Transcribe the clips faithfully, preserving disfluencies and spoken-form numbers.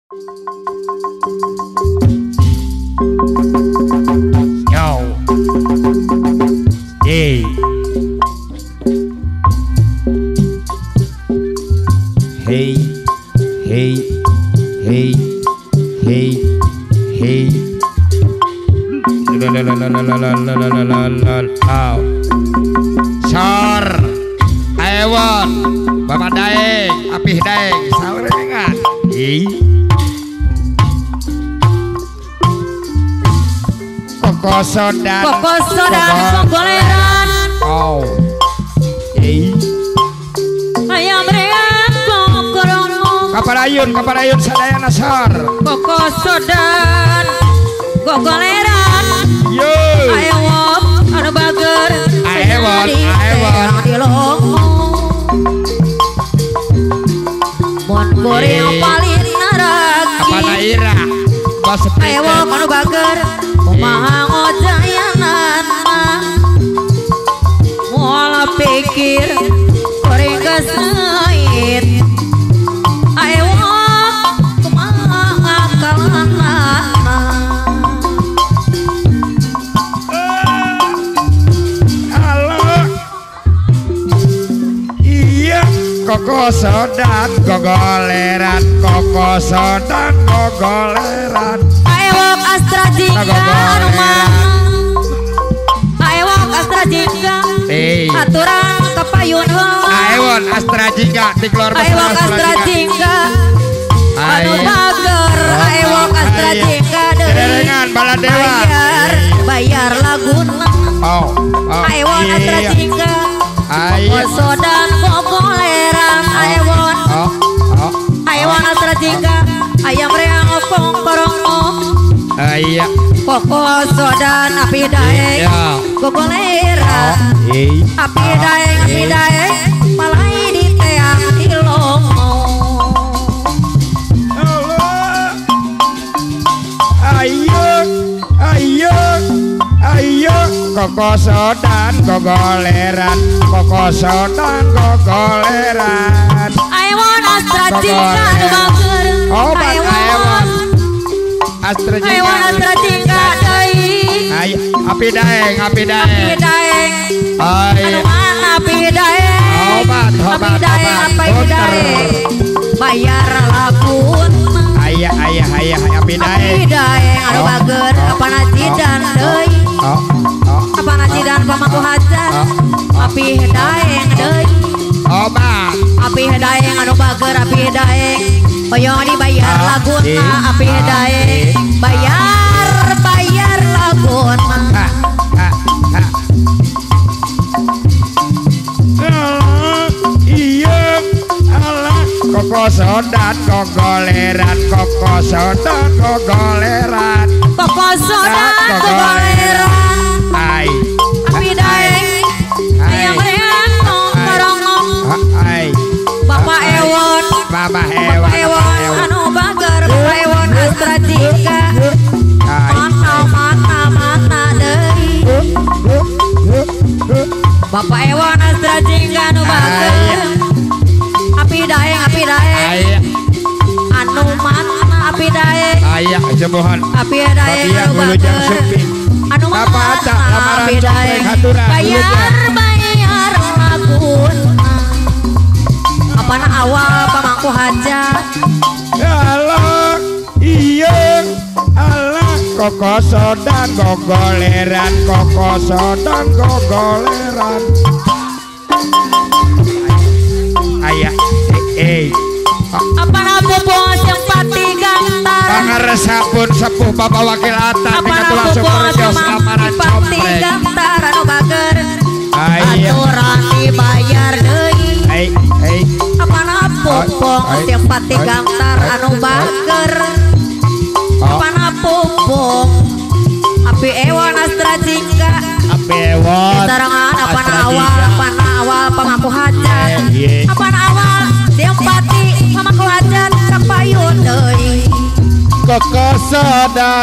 Yo. Hey. Hey. Hey. Hey. Hey. Hey. La la la la la la la la la la la la. Sor. Aewon. Bapak Daeng, Apih Daeng, sahur enggak? Ih. Koko sodan. Koko sodan gogoleran. Oh. Ih. Ayam rean kokorono. Kaparayun, kaparayun sadayana sor. Koko sodan gogoleran. Yo. Aewon anu bager. Aewon, aewon. Mon bore yang paling naragi. Apa naira? Bos Ayo anu bager kumaha ngojayanana. Moal pikir goreng geuseuit. Ayo kumaha ngakalanana. Halo. Iya. Koko sodan gogoleran, koko sodan gogoleran. Ayo Astra jingga anu mana. Ayo Astra jingga. Hey. Aturan kapayun heula. Aewon Astra Jingga di keluar Ayo Astra jingga. Anu bager. Ayo Astra jingga deui. Dengan Baladewa. Bayar, bayar laguna. Oh, oh. Ayo Astra jingga. Ayo. Sodan gogoleran. Ayo Oh, oh. Ayo Astra jingga. Ayam reang kongkorongo. Iya. Koko sodan api daeng. Iya. Gogoleran. Iya. Api daeng, api daeng. Malai di teang ilongo. Ayo, ayo, ayo. Koko sodan gogoleran, koko sodan gogoleran. Ayo Astra jingga anu bager. Oh, Bang Aewon. Astra Ayo Jingga. Astra jingga deui. Ayo, api daeng, api Api daeng. daeng. Ayo. Anu mana api daeng. Obat, Api obat, daeng, obat. api Puter. daeng. Bayar lagun. Ayah, ayah, ayah, api Api daeng. daeng anu bager. Apa najidan deui. Oh, oh. Apa najidan pamangku hajat. Api daeng deui. Obat. Api daeng anu bager. Api daeng. Hoyong dibayar laguna. Api daeng. Bayar, bayar laguna. Ha, ha, ha. Alah, iya, alah. Koko sodan gogoleran, koko sodan gogoleran. Koko sodan gogoleran. Ay, Api daeng. Ayam reang nongkorongo. ay. Bapak Ewon. Bapak Bapak hewan, Ewon anu bager. Bapak Ewon Astra jingga. Ay. Mana mana mana deui. Bapak Ewon Astra jingga anu bager. Api daeng, api daeng. Ay, Anu mana api daeng. ayah jemuhan. Api daeng Bapak anu Gulu Jang bager. Suping. Anu Bapak mana Aca, lamaran api copet daeng. haturan, Bayar, Gulu bayar laguna. Apana awal pamangku hajat. Alah, iya, alah. Koko sodan gogoleran, koko sodan gogoleran. Ayah, eh, eh. Apana bobos yang pati gantar. Pangaresapun sepuh Bapak Wakil Atat di Apana Ketua bobos Superjos yang lamaran pati comprek. gantar anu bager. Ayah, Aturan dibayar deui. eh, eh. Apana bobos yang pati gantar anu bager. Apana bobos. Api Ewon Astra jingga. Api ewon. Sarangan apana Astra awal, Jingga. apana awal pamangku hajat. Eh, iya. Apana awal yang pati pamangku hajat kapayun deui. Koko sodan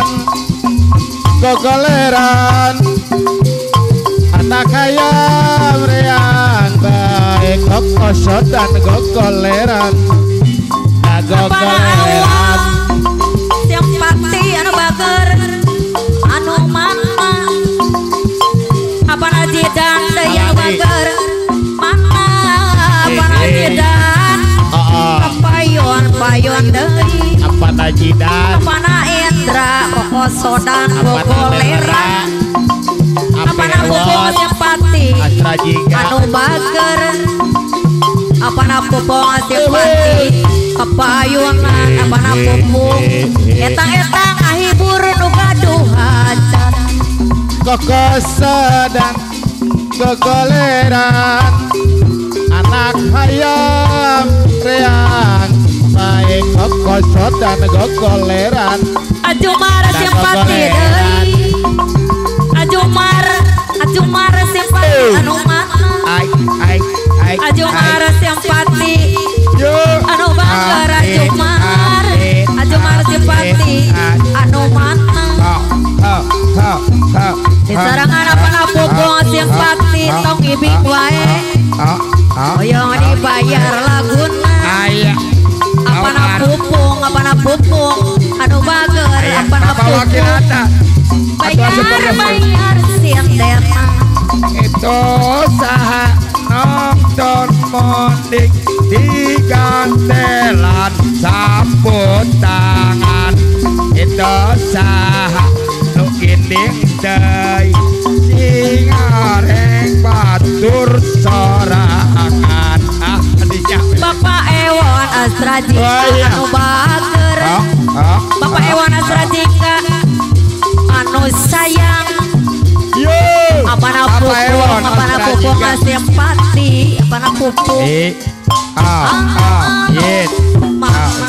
gogoleran, anak ayam reang baik. Koko sodan gogoleran, nah gogoleran. simpati papayunan apana pupung etang-etang ahibur nu gaduh hajan Kokosodan gogoleran anak hayam reang baik kokosodan gogoleran Ajumar simpati deui Ajumar Ajumar simpati anu mana ai ai ai Ajumar simpati yo anu banggar Ajumar Ajumar simpati anu mana ha ha ha di sarangan apana pupung simpati tong ibing wae hoyong dibayar laguna aya apana pupung apana pupung anu bager apana pupung bayar bayar sinten itu saha nonton monding di gantelan samput tangan itu saha nu kinding deui sing areng batur sorangan ah dinya Bapak Ewon Astra Jika anu bager Bapak Ewon Astra Jika anu sayang yo apana pupung apana pupung simpati apana pupung eh ah ah yes mama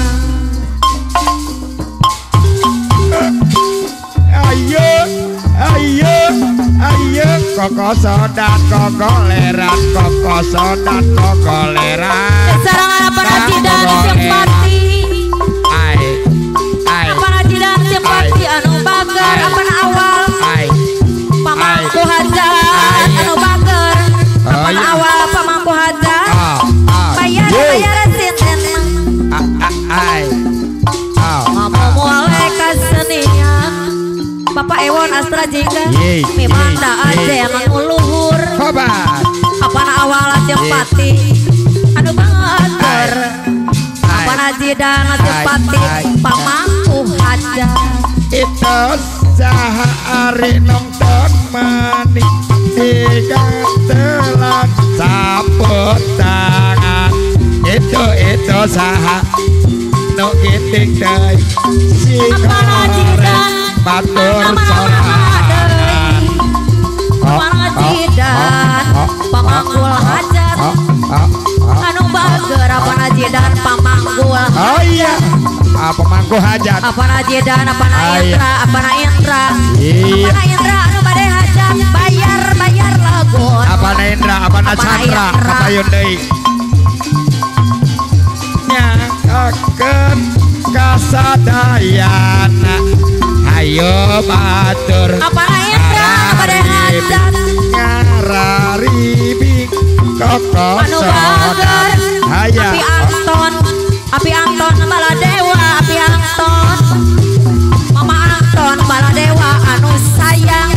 ayo ayo ayo kokosodan gogoleran kokosodan gogoleran sarangan apana jidan simpati ai ai apana jidan simpati anu bager apana awal ai pamangku hajat anu bager apana awal pamangku hajat bayar bayar sinten ai mama mulai kasenian Bapak Ewon Astra Jika mimanda aja yang nguluhur apana awal simpati anu bager apana jidan simpati pamangku hajat itu saha ari nongton manik digantelan samput tangan itu itu saha nu kiting deui sing apana jidan batur sorangan apana jidan pamanggul hajat anu bager apana jidan pamanggul oh iya apa mangku hajat apana jidan apana intra apana intra iya apana intra anu bade hajat bayar bayar lagun apana indra apana chandra kapayun deui nyangkakeun kasadayana ayo batur apana intra anu bade hajat ngararibing anu bager hayang api Anton api Anton Baladewa api Anton Mama Anton Baladewa anu sayang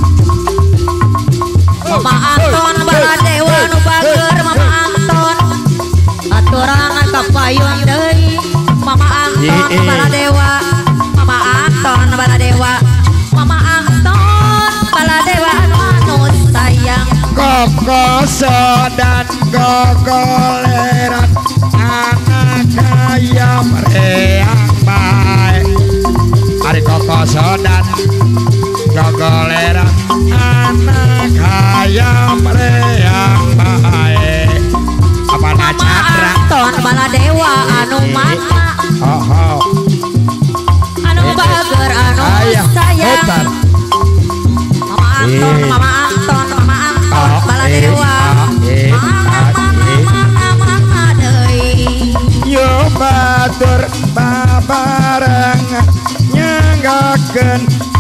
Mama Anton Baladewa anu bager Mama Anton aturan kapayun deui Mama Anton Baladewa Mama Anton Baladewa Mama Anton Baladewa anu anu sayang kokosodan gogoleran anak hayam reang bae ari kokosodan gogoleran anak hayam reang bae apana chandra Anton Baladewa anu mana oh oh anu bager anu sayang Mama Anton Mama Anton Mama Anton Baladewa mana mana mana deui yo batur babareng nyanggakeun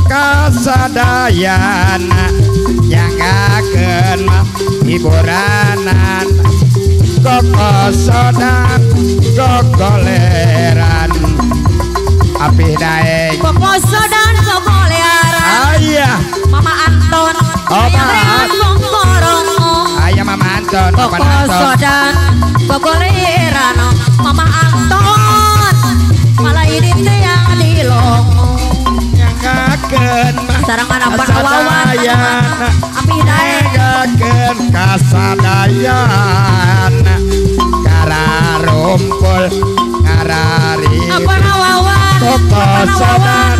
kasadayana nyanggakeun hiburanan kokosodan gogoleran api daeng kokosodan gogoleran ayah Mama Anton Mama Bongkorongo ayah Mama Anton Mama Anton kokosodan gogoleran Mama Anton malah ini teh yang dilongo nyanggakeun sarangan apa wawan api daeng nyanggakeun kasadayana kararo kumpul ngarari apa nawawa kokosonan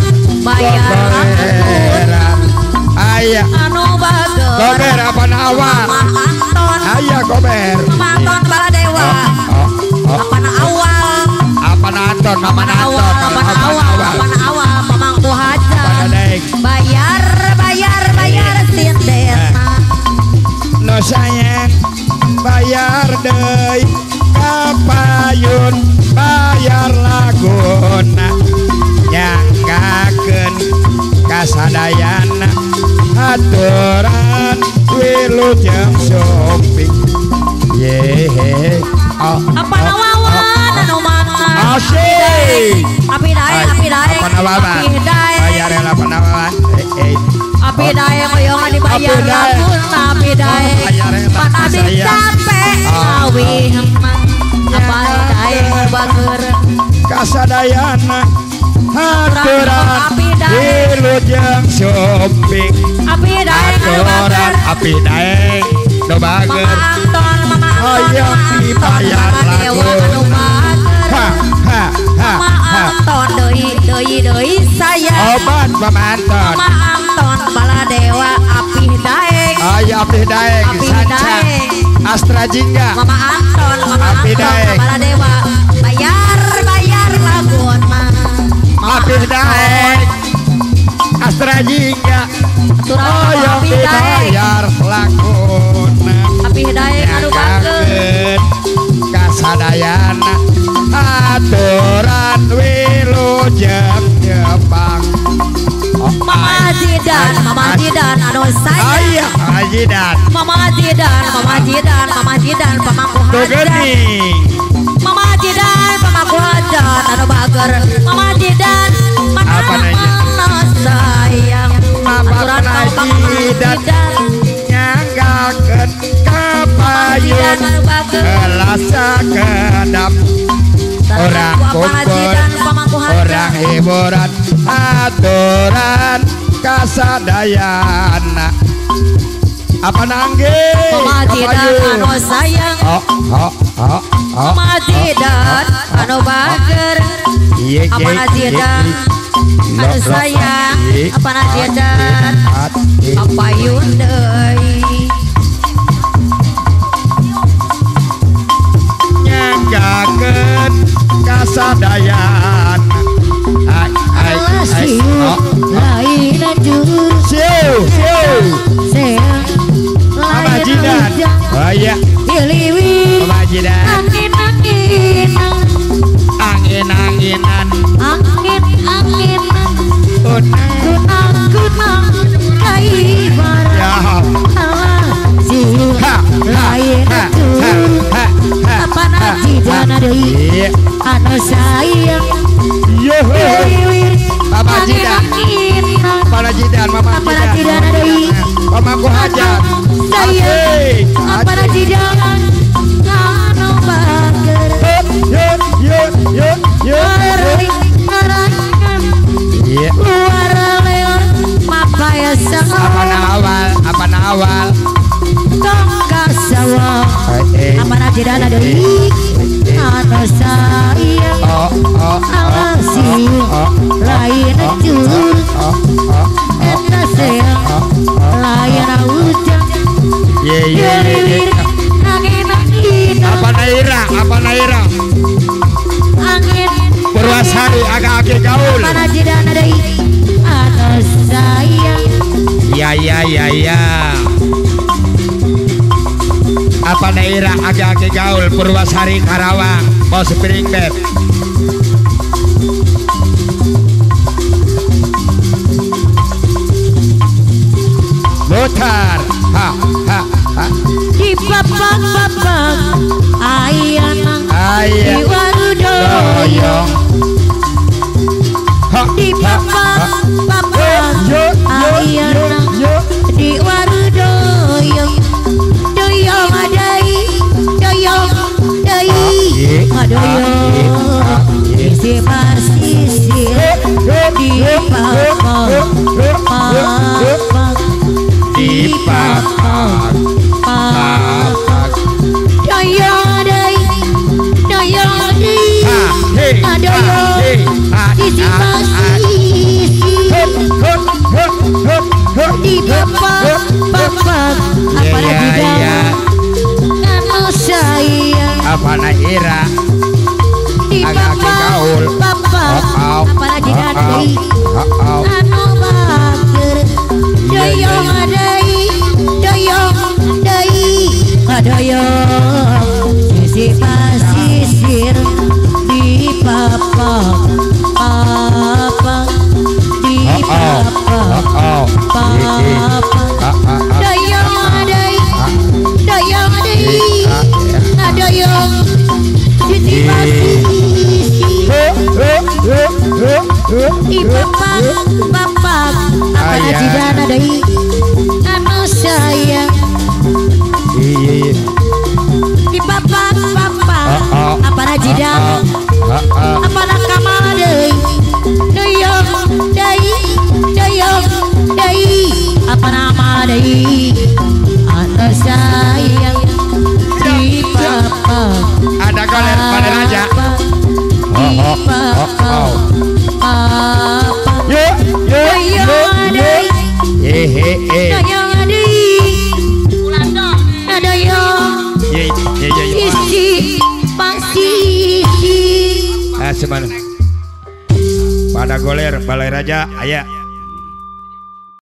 bayar ayah anu bager gober apa nawar Anton ayah gober Anton Baladewa apa na awal apa nanton mama nanton apa na awal apa na awal pamangku hajar bayar bayar bayar sinden no sayang bayar deui kapayun bayar laguna nyanggakeun kasadayana aturan wilujeng sumping yehe oh, apa nawawan anu mana asik api daeng api daeng apa nawawan api daeng bayar yang apa nawawan eh, eh. api daeng koyong dibayar laguna api daeng pan abdi capek awi hemang apa daeng bager kasadayana aturan wilujeng sumping api daeng aturan api daeng do bager Anton mama hayang dibayar laguna ha ha ha ha Anton deui deui deui saya obat pamanton Mama Anton Baladewa api daeng ayah api daeng Api sanca daeng. Astra Jingga Mama Anton Mama Api Anton daeng. Baladewa bayar bayar lagun mah api daeng Astra Jingga turang hayang api daeng dibayar laguna api daeng anu bageus kasadayana aturan wilujeng Jepang oh, Mama Jidan Mama Jidan anu saya ayah ajidan Mama Jidan Mama Jidan Mama Jidan pamangku tuh hajar geuning Mama Jidan pamangku hajar anu bager Mama Jidan Apa nanya? mana sayang Apa aturan nanya, Mama Jidan? Jidan nyanggakeun kapayun Jidan anu bager kelasa kedap orang kumpul orang hiburan aturan kasadayana apa nangge Mama Jidan anu sayang oh oh oh oh Mama Jidan anu bager iya apa Jidan anu sayang apa Jidan apa yun deui nyanggakeun kasadayana ai ai ai oh lain anjur siu siu seang Mama lain Jidan hujan oh iya diliwi Mama Jidan angin angin angin anginan angin anginan unang kunang kunang kai barang ya Allah siu ha lain ha anjur ha ha apa Jidan deui iya anu sayang yo diliwi Mama angin Jidan anginan Mama Jidan Mama apa Jidan Jidan deui Mamaku hajar sayang apa Jidan anu bager yo yo yo yo Ngareng, ngarangan, iya luar leon, mapaya apa sawah, nawal apa nawal tongka sawah, eh apa Jidan deui anu sayang oh oh Allah siu lain anjur oh oh anu sayang lain hujan ye ye ye angin angin apa naira apa naira angin Purwasari agak-agak gaul apa Jidan deui anu sayang ya ya ya ya apa daerah agak-agak gaul Purwasari Karawang mau spring bed mutar ha ha ha di papak-papak ayana di ayah warudoyong doyong ha di ha ha papak-papak yo yo yo ayana yo di warudoyong doyong adai doyong dai adoyong isi pasisir di papak papak di papak papak doyong dai doyong cici. Ah semana pada goler balai raja aya